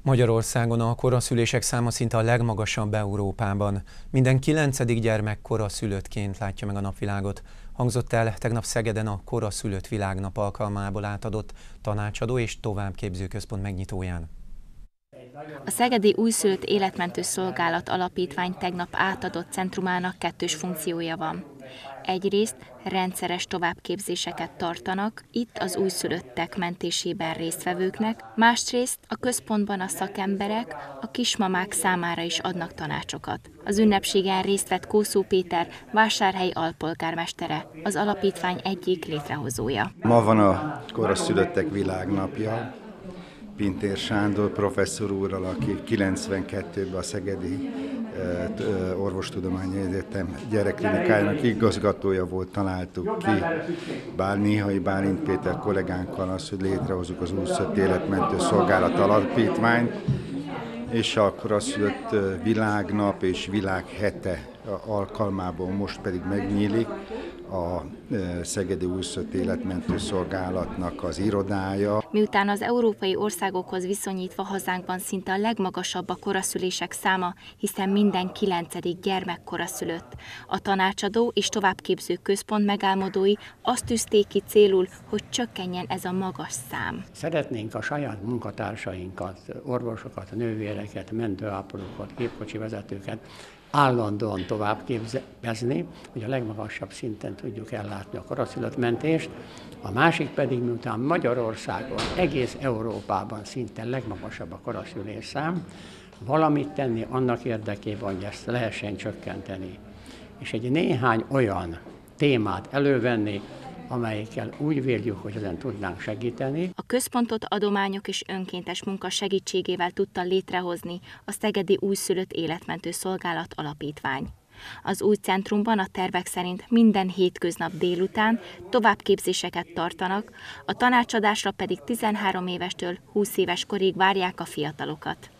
Magyarországon a koraszülések száma szinte a legmagasabb Európában. Minden 9. gyermek koraszülöttként látja meg a napvilágot. Hangzott el tegnap Szegeden a Koraszülött Világnap alkalmából átadott tanácsadó és továbbképző központ megnyitóján. A Szegedi Újszülött Életmentő Szolgálat Alapítvány tegnap átadott centrumának kettős funkciója van. Egyrészt rendszeres továbbképzéseket tartanak itt az újszülöttek mentésében résztvevőknek, másrészt a központban a szakemberek a kismamák számára is adnak tanácsokat. Az ünnepségen részt vett Kószó Péter, Vásárhely alpolgármestere, az alapítvány egyik létrehozója. Ma van a koraszülöttek világnapja. Pintér Sándor professzor úrral, aki 92-ben a Szegedi Orvostudományi Egyetem gyerekklinikájának igazgatója volt, találtuk ki Néhai Bálint Péter kollégánkkal azt, hogy létrehozzuk az Újszülött Életmentő Szolgálat Alapítványt, és a Koraszülött Világnap és Világhete alkalmából most pedig megnyílik a Szegedi Újszülött Életmentő Szolgálatnak az irodája. Miután az európai országokhoz viszonyítva hazánkban szinte a legmagasabb a koraszülések száma, hiszen minden 9. gyermek koraszülött. A tanácsadó és továbbképző központ megálmodói azt tűzték ki célul, hogy csökkenjen ez a magas szám. Szeretnénk a saját munkatársainkat, orvosokat, nővéreket, mentőápolókat, gépkocsi vezetőket állandóan tovább képezni, hogy a legmagasabb szinten tudjuk ellátni a koraszülöttmentést. A másik pedig, miután Magyarországon, egész Európában szinte legmagasabb a koraszülés szám, valamit tenni annak érdekében, hogy ezt lehessen csökkenteni. És egy néhány olyan témát elővenni, amelyekkel úgy véljük, hogy ezen tudnánk segíteni. A központot adományok és önkéntes munka segítségével tudta létrehozni a Szegedi Újszülött Életmentő Szolgálat Alapítvány. Az új centrumban a tervek szerint minden hétköznap délután továbbképzéseket tartanak, a tanácsadásra pedig 13 évestől 20 éves korig várják a fiatalokat.